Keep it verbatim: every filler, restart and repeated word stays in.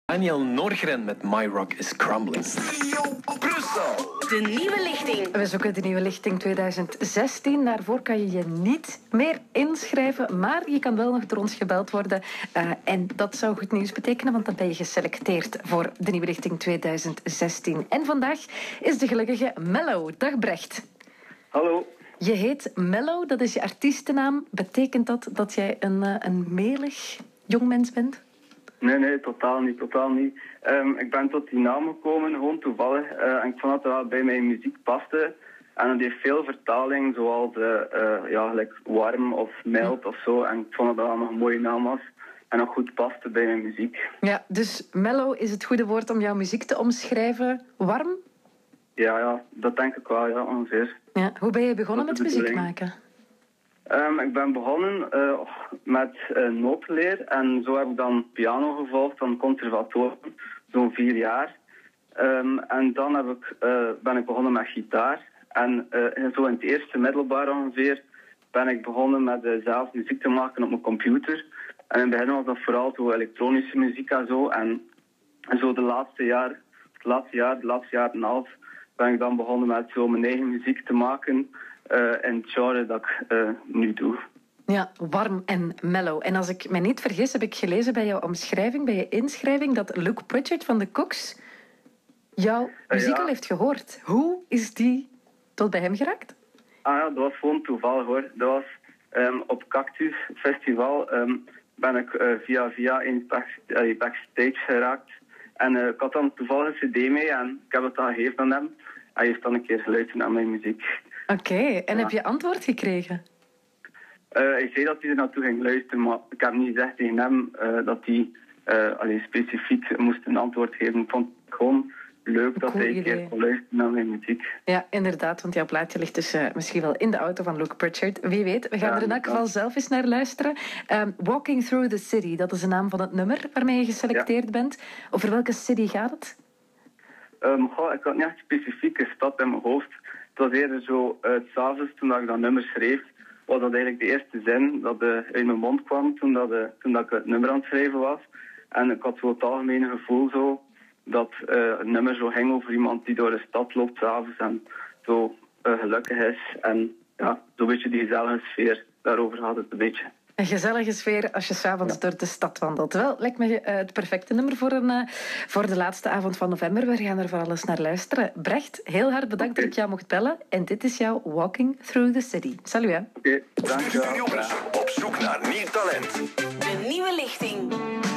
Daniel Norgren met My Rock is Crumbling. Brussel. De nieuwe lichting. We zoeken de nieuwe lichting twintig zestien. Daarvoor kan je je niet meer inschrijven, maar je kan wel nog door ons gebeld worden. Uh, en dat zou goed nieuws betekenen, want dan ben je geselecteerd voor de nieuwe lichting twintig zestien. En vandaag is de gelukkige Mello. Dag Brecht. Hallo. Je heet Mello, dat is je artiestennaam. Betekent dat dat jij een, uh, een melig jongmens bent? Nee, nee, totaal niet, totaal niet. Um, ik ben tot die naam gekomen, gewoon toevallig. Uh, en ik vond dat het wel bij mijn muziek paste. En het heeft veel vertaling, zoals uh, uh, ja, like warm of mild of zo. En ik vond dat dat wel nog een mooie naam was. En nog goed paste bij mijn muziek. Ja, dus Mello is het goede woord om jouw muziek te omschrijven. Warm? Ja, ja, dat denk ik wel, ja, ongeveer. Ja. Hoe ben je begonnen met muziek bedoeling. maken? Um, ik ben begonnen uh, met uh, notenleer en zo heb ik dan piano gevolgd van het conservatorium, zo'n vier jaar. Um, en dan heb ik, uh, ben ik begonnen met gitaar en uh, zo in het eerste middelbaar ongeveer ben ik begonnen met uh, zelf muziek te maken op mijn computer. En in het begin was dat vooral zo elektronische muziek en zo. En, en zo de laatste jaar, het laatste jaar, de laatste jaar en een half ben ik dan begonnen met zo mijn eigen muziek te maken. Uh, in het genre dat ik uh, nu doe. Ja, warm en mellow. En als ik me niet vergis, heb ik gelezen bij jouw omschrijving, bij je inschrijving, dat Luke Pritchard van de Cooks jouw muziek uh, ja. al heeft gehoord. Hoe is die tot bij hem geraakt? Ah ja, dat was gewoon toevallig hoor. Dat was um, op Cactus Festival um, ben ik uh, via via in back, uh, backstage geraakt. En uh, ik had dan toevallig een cd mee en ik heb het dan gegeven aan hem. Hij heeft dan een keer geluisterd naar mijn muziek. Oké, okay. En ja. heb je antwoord gekregen? Uh, hij zei dat hij er naartoe ging luisteren, maar ik heb niet gezegd tegen hem uh, dat hij uh, allee, specifiek moest een antwoord geven. Ik vond het gewoon leuk dat cool hij een keer kon luisteren naar mijn muziek. Ja, inderdaad, want jouw plaatje ligt dus uh, misschien wel in de auto van Luke Pritchard. Wie weet, we gaan ja, er in elk geval zelf eens naar luisteren. Um, Walking Through the City, dat is de naam van het nummer waarmee je geselecteerd ja. bent. Over welke city gaat het? Um, goh, ik had niet echt specifieke stad in mijn hoofd. Het was eerder zo, uh, 's avonds toen ik dat nummer schreef, was dat eigenlijk de eerste zin dat uh, uit mijn mond kwam toen, dat, uh, toen dat ik het nummer aan het schrijven was. En ik had zo het algemene gevoel zo, dat uh, het nummer zo ging over iemand die door de stad loopt 's avonds en zo uh, gelukkig is. En ja, zo'n beetje die gezellige sfeer, daarover gaat het een beetje. Een gezellige sfeer als je s'avonds ja. door de stad wandelt. Wel, lijkt me uh, het perfecte nummer voor, een, uh, voor de laatste avond van november. We gaan er vooral eens naar luisteren. Brecht, heel hard bedankt okay. dat ik jou mocht bellen. En dit is jouw Walking Through the City. Salut, hè. Oké, okay, dank je wel. Op zoek naar nieuw talent. De nieuwe lichting.